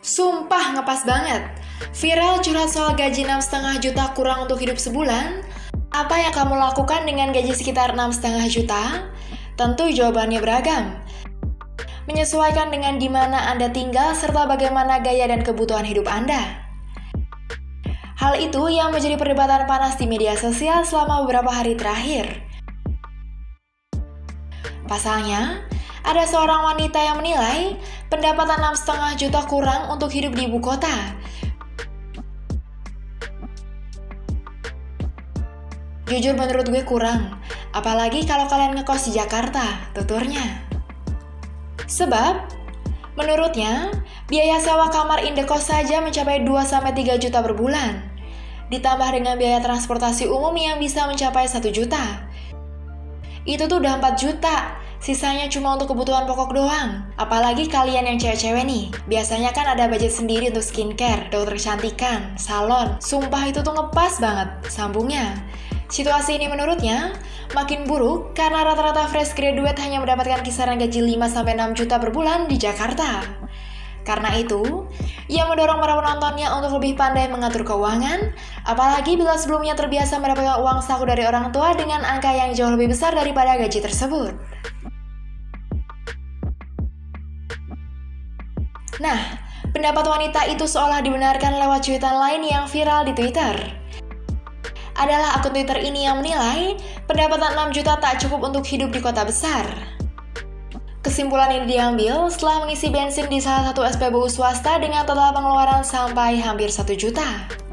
Sumpah ngepas banget. Viral curhat soal gaji 6,5 juta kurang untuk hidup sebulan. Apa yang kamu lakukan dengan gaji sekitar 6,5 juta? Tentu jawabannya beragam. Menyesuaikan dengan di mana Anda tinggal serta bagaimana gaya dan kebutuhan hidup Anda. Hal itu yang menjadi perdebatan panas di media sosial selama beberapa hari terakhir. Pasalnya, ada seorang wanita yang menilai pendapatan 6,5 juta kurang untuk hidup di ibu kota. Jujur menurut gue kurang, apalagi kalau kalian ngekos di Jakarta, tuturnya. Sebab, menurutnya, biaya sewa kamar indekos saja mencapai 2-3 juta per bulan. Ditambah dengan biaya transportasi umum yang bisa mencapai 1 juta. Itu tuh udah 4 juta, sisanya cuma untuk kebutuhan pokok doang. Apalagi kalian yang cewek-cewek nih, biasanya kan ada budget sendiri untuk skincare, dokter kecantikan, salon. Sumpah itu tuh ngepas banget, sambungnya. Situasi ini menurutnya makin buruk karena rata-rata fresh graduate hanya mendapatkan kisaran gaji 5-6 juta per bulan di Jakarta. Karena itu, ia mendorong para penontonnya untuk lebih pandai mengatur keuangan, apalagi bila sebelumnya terbiasa mendapatkan uang saku dari orang tua dengan angka yang jauh lebih besar daripada gaji tersebut. Nah, pendapat wanita itu seolah dibenarkan lewat cuitan lain yang viral di Twitter. Adalah akun Twitter ini yang menilai pendapatan 6 juta tak cukup untuk hidup di kota besar. Kesimpulan ini diambil setelah mengisi bensin di salah satu SPBU swasta dengan total pengeluaran sampai hampir 1 juta.